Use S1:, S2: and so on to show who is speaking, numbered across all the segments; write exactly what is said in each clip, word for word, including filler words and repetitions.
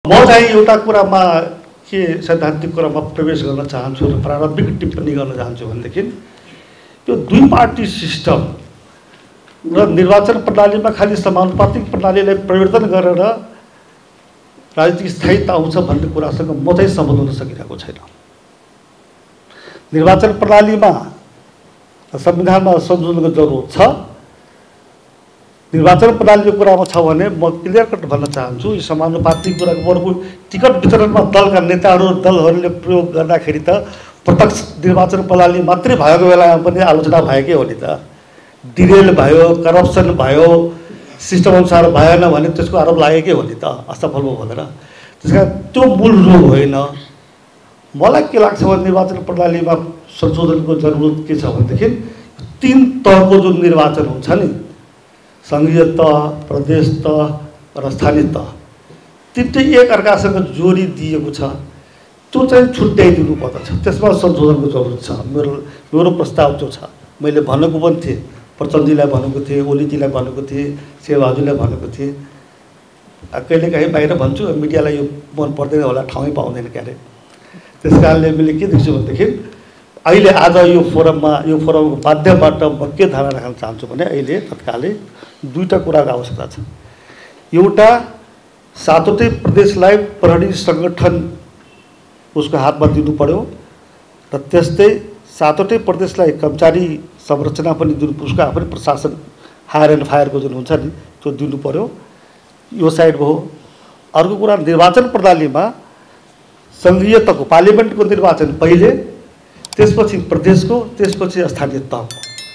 S1: म चाहिँ एउटा कुरामा के सैद्धान्तिक कुरामा प्रवेश गर्न चाहन्छु र प्रारम्भिक टिप्पणी गर्न चाहन्छु भनेदेखि यो दुई पार्टी सिस्टम र निर्वाचन प्रणालीमा खालि समानुपातिक प्रणालीलाई परिवर्तन गरेर राजनीतिक स्थायित्व आउँछ भन्ने कुरासँग म चाहिँ सहमत हुन सकिरहेको छैन। निर्वाचन प्रणालीमा संविधानमा संशोधनको जरुरत छ। निर्वाचन प्रणालीको कुरामा छ भने म क्लियर कट भन्न चाहन्छु यो समानुपातिक कुराको बरु टिकट वितरणमा दलका नेताहरू दलहरूले प्रयोग गर्दाखेरि त प्रत्यक्ष निर्वाचन प्रणाली मात्रै भएको बेलामा पनि आलोचना भएकै हो नि त। डिरेल भयो, करप्सन भयो, सिस्टम अनुसार भएन भने त्यसको आरोप लागेकै हो नि त, असफल भयो भनेर। त्यसकारण त्यो मूल रोग होइन। मलाई के लाग्छ भने निर्वाचन प्रणालीमा संशोधनको जरुरत के छ भनेदेखि तीन तहको जुन निर्वाचन हुन्छ नि, संघीय तह, प्रदेश तह र स्थानीय तह, तिनटै एक अर्कासँग जोडी दिएको छ, त्यो चाहिँ छुट्याइदिनु पर्दछ। त्यसमा संशोधनको जरुरत छ। मेरो मेरो प्रस्ताव त्यो छ। मैले भनेको पनि थिएँ, प्रचण्डजीलाई भनेको थिएँ, ओलीजीलाई भनेको थिएँ, शेरबहादुरलाई भनेको थिएँ। कहिलेकाहीँ बाहिर भन्छु, मिडियालाई यो मन पर्दैन होला, ठाउँै पाउँदैन क्यारे। त्यस कारणले मैले के देख्छु भनेदेखि अहिले आज यो फोरममा यो फोरमको माध्यमबाट म के धारणा राख्न चाहन्छु भने अहिले तत्कालै दुईवटा कुराको आवश्यकता छ। एउटा सातवटै प्रदेशलाई प्रहरी सङ्गठन उसको हातमा दिनु पर्यो र त्यस्तै सातवटै प्रदेशलाई कर्मचारी संरचना पनि दिनु, उसको आफ्नै प्रशासन हायर एन्ड फायरको जुन हुन्छ नि त्यो दिनु पर्यो। यो साइड भयो। अर्को कुरा निर्वाचन प्रणालीमा सङ्घीय तहको पार्लियामेन्टको निर्वाचन पहिले, त्यसपछि प्रदेशको, त्यसपछि स्थानीय तहको।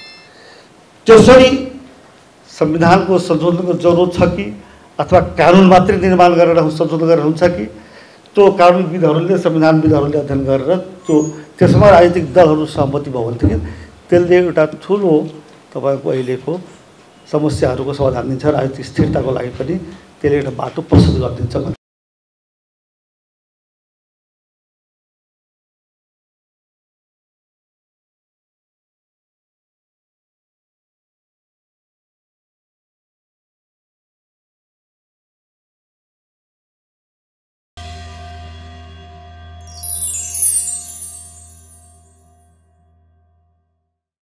S1: त्यसरी संविधानको संशोधनको जरुरत छ कि अथवा कानुन मात्रै निर्माण गरेर संशोधन गरेर हुन्छ कि त्यो कानुनविदहरूले संविधानविदहरूले अध्ययन गरेर त्यो त्यसमा राजनीतिक दलहरू सहमति भयो भनेदेखि त्यसले एउटा ठुलो तपाईँको अहिलेको समस्याहरूको समाधान दिन्छ, राजनीतिक स्थिरताको लागि पनि त्यसले एउटा बाटो प्रशस्त गरिदिन्छ।